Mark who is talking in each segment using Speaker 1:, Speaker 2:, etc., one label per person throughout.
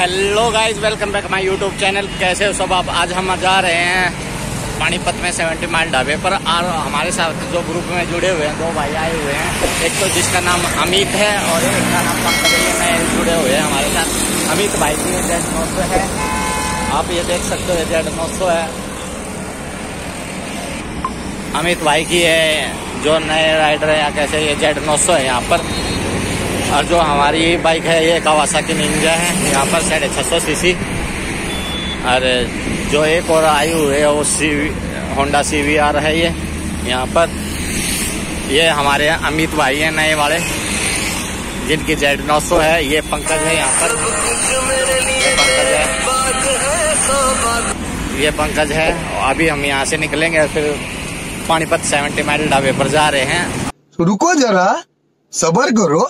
Speaker 1: Hello guys, welcome back my YouTube channel. कैसे हो सब आप? आज हम जा रहे हैं पानीपत में 70 माइल ढाबे पर। और हमारे साथ जो ग्रुप में जुड़े हुए हैं दो भाई आए हुए हैं, एक तो जिसका नाम अमित है और एक का नाम पंकज है। नए जुड़े हुए हैं हमारे साथ। अमित भाई की Z900 है, आप ये देख सकते हो, Z900 है अमित भाई की है। जो नए राइडर है या कैसे, ये Z900 है यहाँ पर। और जो हमारी बाइक है ये कावासाकी निंजा है, यहाँ पर 650 सीसी। और जो एक और आई हुई है वो होंडा CVR है ये यहाँ पर। ये हमारे अमित भाई हैं नए वाले, जिनकी Z900 है। ये पंकज है यहाँ पर, ये पंकज है। अभी हम यहाँ से निकलेंगे फिर पानीपत 70 माइल ढाबे पर जा रहे हैं।
Speaker 2: रुको जरा, सब्र करो।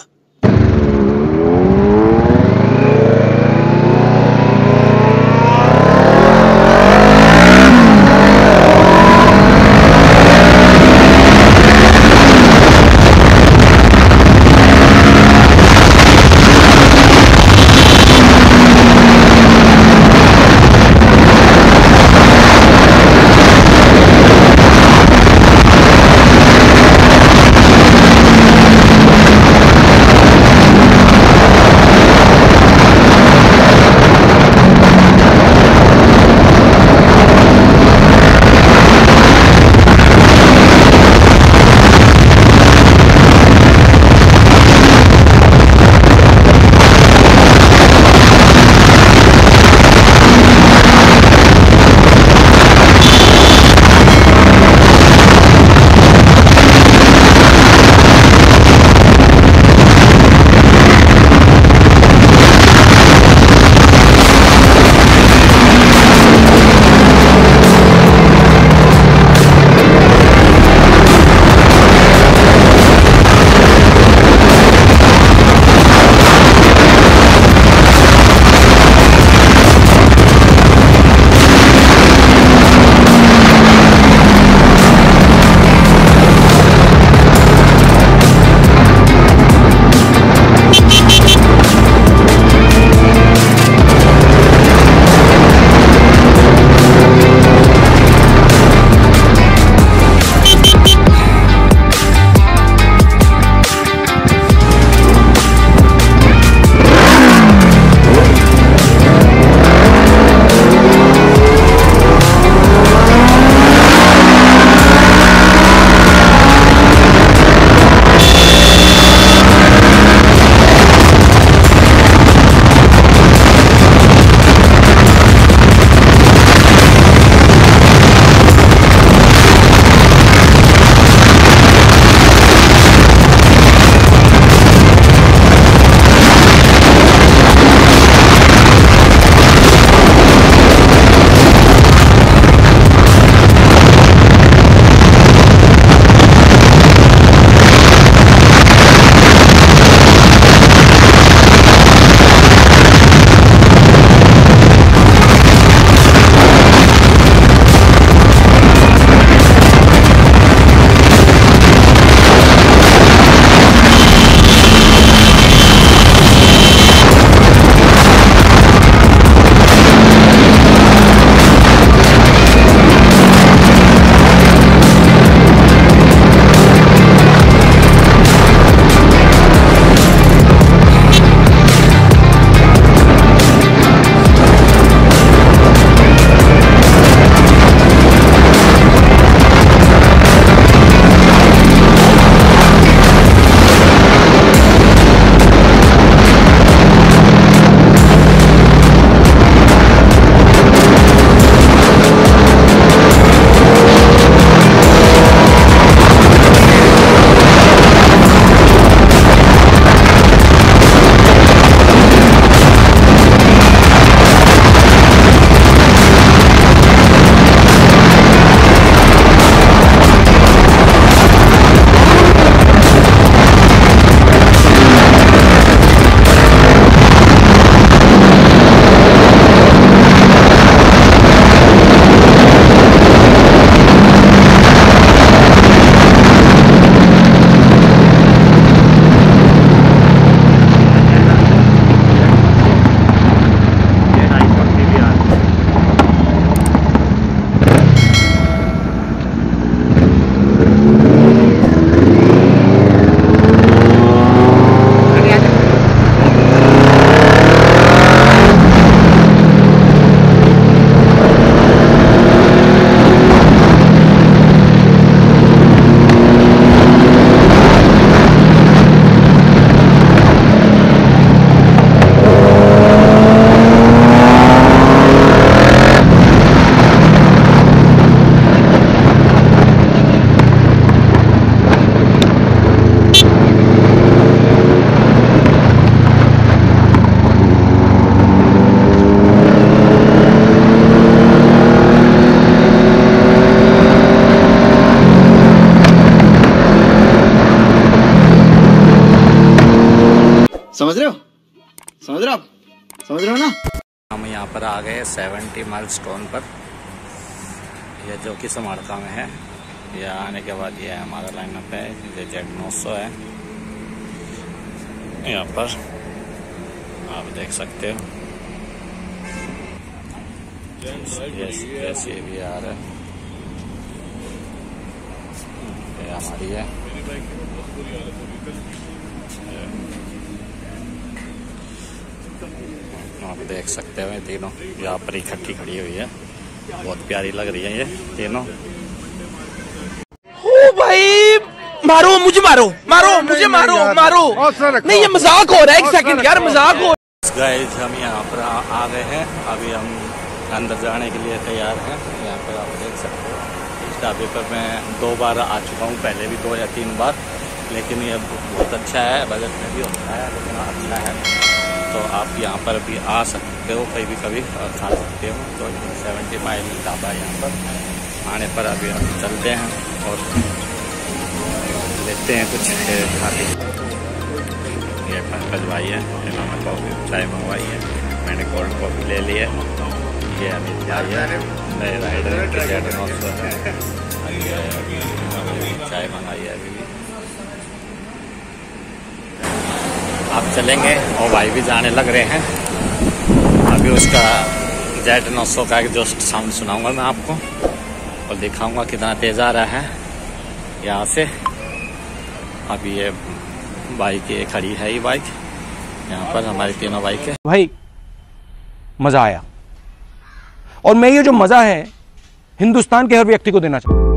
Speaker 3: समझ रहे हो, समझ रहे हो आप, समझ रहे हो ना।
Speaker 1: हम यहाँ पर आ गए 70 माइलस्टोन पर, ये जो कि समाड़का में है। ये आने के बाद ये हमारा लाइनअप है, ये Z900 है। यहाँ पर आप देख सकते हो ये भी आ रहा है, ये हमारी है। आप देख सकते हो ये तीनों यहाँ पर इकट्ठी खड़ी हुई है, बहुत प्यारी लग रही है ये तीनों।
Speaker 4: ओ भाई मारो मुझे, मारो मारो मुझे, मारो मारो, नहीं ये मजाक हो रहा है, एक सेकंड यार मजाक हो।
Speaker 1: गाइस हम यहाँ पर आ गए हैं, अभी हम अंदर जाने के लिए तैयार हैं। यहाँ पर आप देख सकते हो इस ढाबे पर मैं 2 बार आ चुका हूँ, पहले भी 2 या 3 बार, लेकिन ये बहुत अच्छा है, बजट में भी होता है लेकिन अच्छा है। तो आप यहाँ पर भी आ सकते हो कभी कभी और खा सकते हो। तो 70 माइल ढाबा यहाँ पर आने पर अभी हम चलते हैं और लेते हैं कुछ खाते। ये पंकज भाई है, इन्होंने कॉफ़ी चाय मंगवाई है, मैंने कोल्ड कॉफ़ी ले ली है। ये अमित भाई है, नए राइडर Z900 है, चाय मंगाई है अभी भी। आप चलेंगे और भाई भी जाने लग रहे हैं। अभी उसका Z900 का एग्जॉस्ट साउंड सुनाऊंगा मैं आपको और दिखाऊंगा कितना तेज आ रहा है यहाँ से। अभी ये बाइक ये खड़ी है, ये बाइक यहाँ पर हमारी तीनों बाइक है।
Speaker 4: भाई मजा आया, और मैं ये जो मजा है हिंदुस्तान के हर व्यक्ति को देना चाहूँ।